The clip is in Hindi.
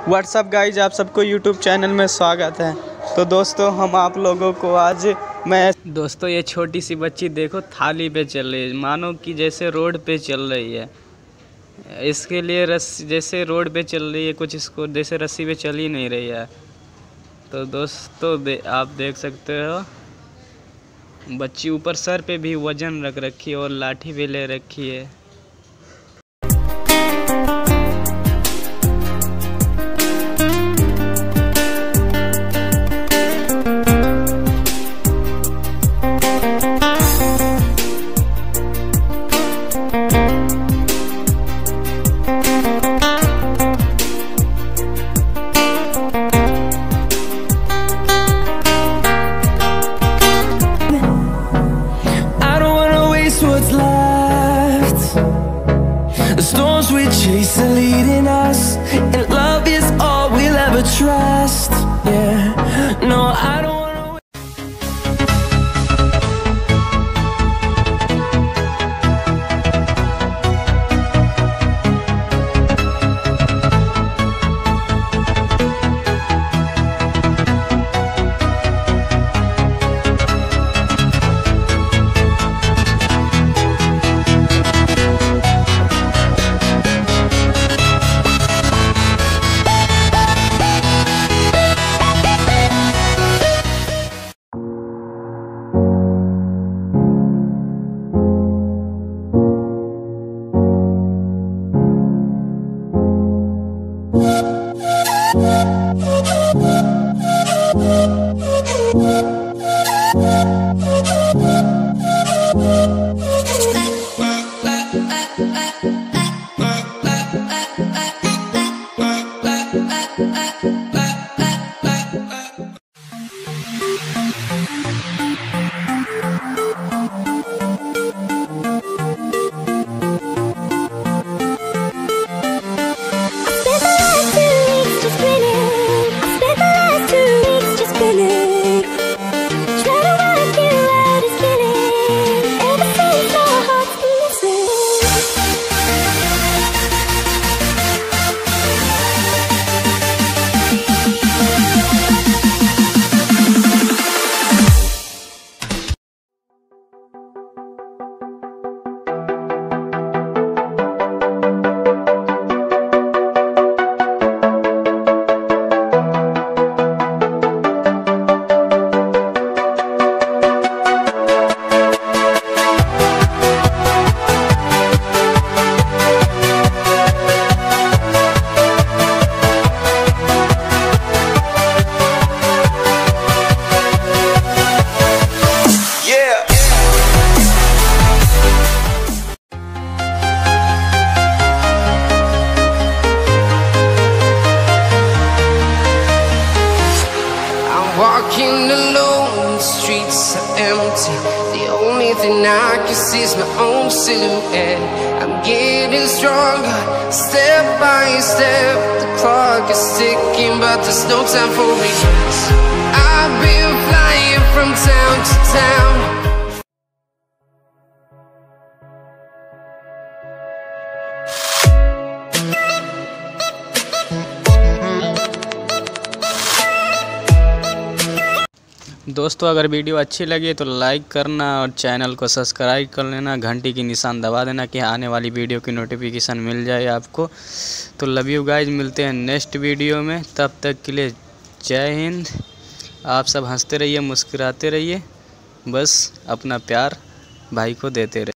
व्हाट्सअप गाइज, आप सबको यूट्यूब चैनल में स्वागत है। तो दोस्तों, हम आप लोगों को आज दोस्तों ये छोटी सी बच्ची देखो थाली पे चल रही है, मानो कि जैसे रोड पे चल रही है। इसके लिए जैसे रोड पे चल रही है, कुछ इसको जैसे रस्सी पे चल ही नहीं रही है। तो दोस्तों आप देख सकते हो, बच्ची ऊपर सर पे भी वजन रख रखी है और लाठी भी ले रखी है। What's left? The storms we chase are leading us, and love is all we'll ever trust. Yeah, no, I don't walking alone, the streets are empty. The only thing I can see is my own silhouette. I'm getting stronger, step by step. The clock is ticking, but there's no time for regrets. I've been flying from town to town. दोस्तों, अगर वीडियो अच्छी लगी तो लाइक करना और चैनल को सब्सक्राइब कर लेना, घंटी की निशान दबा देना कि आने वाली वीडियो की नोटिफिकेशन मिल जाए आपको। तो लव यू गाइज, मिलते हैं नेक्स्ट वीडियो में। तब तक के लिए जय हिंद। आप सब हंसते रहिए, मुस्कुराते रहिए, बस अपना प्यार भाई को देते रहिए।